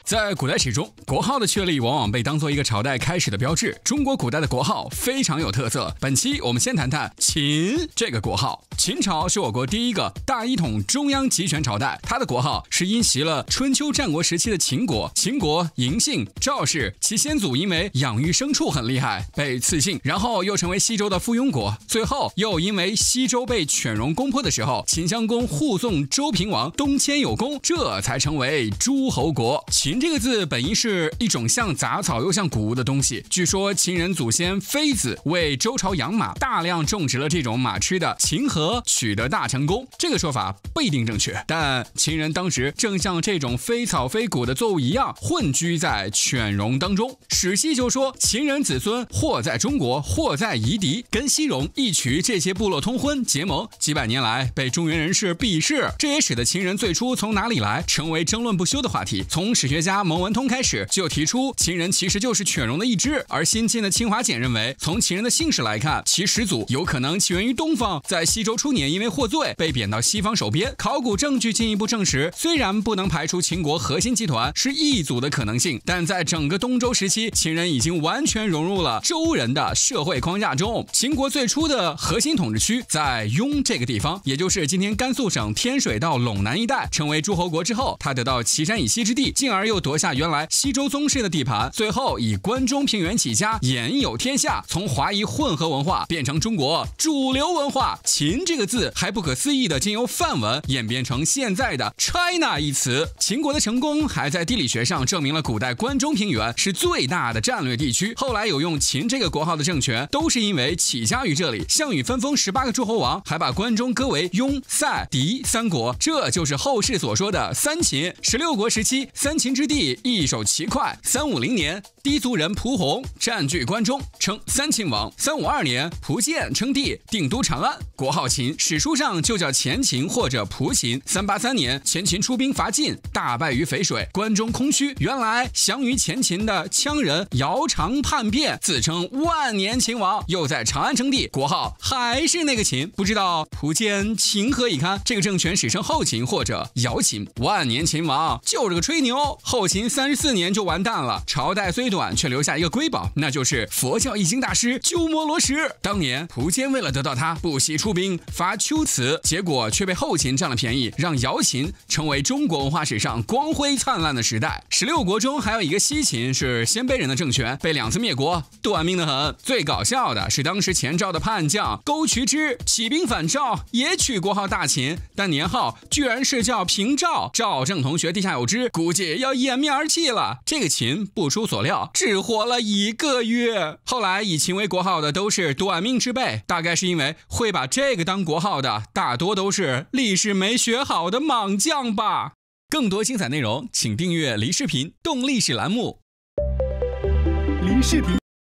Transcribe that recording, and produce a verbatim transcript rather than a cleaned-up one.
在古代史中，国号的确立往往被当作一个朝代开始的标志。中国古代的国号非常有特色。本期我们先谈谈秦这个国号。秦朝是我国第一个大一统中央集权朝代，它的国号是因袭了春秋战国时期的秦国。秦国嬴姓赵氏，其先祖因为养育牲畜很厉害，被赐姓，然后又成为西周的附庸国，最后又因为西周被犬戎攻破的时候，秦襄公护送周平王东迁有功，这才成为诸侯国。秦这个字本意是一种像杂草又像谷物的东西，据说秦人祖先妃子为周朝养马，大量种植了这种马吃的秦禾，取得大成功。这个说法不一定正确，但秦人当时正像这种非草非谷的作物一样，混居在犬戎当中。史记就说秦人子孙或在中国，或在夷狄，跟西戎、义渠这些部落通婚结盟，几百年来被中原人士鄙视，这也使得秦人最初从哪里来成为争论不休的话题。从史学家蒙文通开始就提出秦人其实就是犬戎的一支，而新晋的清华简认为，从秦人的姓氏来看，其始祖有可能起源于东方，在西周初年因为获罪被贬到西方守边。考古证据进一步证实，虽然不能排除秦国核心集团是异族的可能性，但在整个东周时期，秦人已经完全融入了周人的社会框架中。秦国最初的核心统治区在雍这个地方，也就是今天甘肃省天水到陇南一带。成为诸侯国之后，他得到岐山以西之地，进而又夺下原来西周宗室的地盘，最后以关中平原起家，言有天下，从华夷混合文化变成中国主流文化。秦这个字还不可思议的经由梵文演变成现在的 China 一词。秦国的成功还在地理学上证明了古代关中平原是最大的战略地区，后来有用秦这个国号的政权都是因为起家于这里。项羽分封十八个诸侯王，还把关中割为雍、塞、狄三国，这就是后世所说的三秦。十六国时期，三秦之地易守其快。三五零年，氐族人蒲洪占据关中，称三秦王。三五二年，蒲建称帝，定都长安，国号秦，史书上就叫前秦或者蒲秦。三八三年，前秦出兵伐晋，大败于淝水，关中空虚。原来降于前秦的羌人姚苌叛变，自称万年秦王，又在长安称帝，国号还是那个秦。不知道蒲坚情何以堪？这个政权史称后秦或者姚秦。万年秦王就是个吹牛，后秦三十四年就完蛋了。朝代虽短，却留下一个瑰宝，那就是佛教易经大师鸠摩罗什。当年蒲坚为了得到他，不惜出兵伐龟兹，结果却被后秦占了便宜，让姚秦成为中国文化史上光辉灿烂的时代。十六国中还有一个西秦，是鲜卑人的政权，被两次灭国，短命的很。最搞笑的是当时前赵的叛将沟渠之起兵反赵，也取国号大秦，但年号居然是叫平赵。赵正同学地下有知，估计要掩面而泣了。这个秦不出所料只活了一个月。后来以秦为国号的都是短命之辈，大概是因为会把这个当国号的大多都是历史没学好的莽将吧。更多精彩内容请订阅梨视频动历史栏目。 梨视频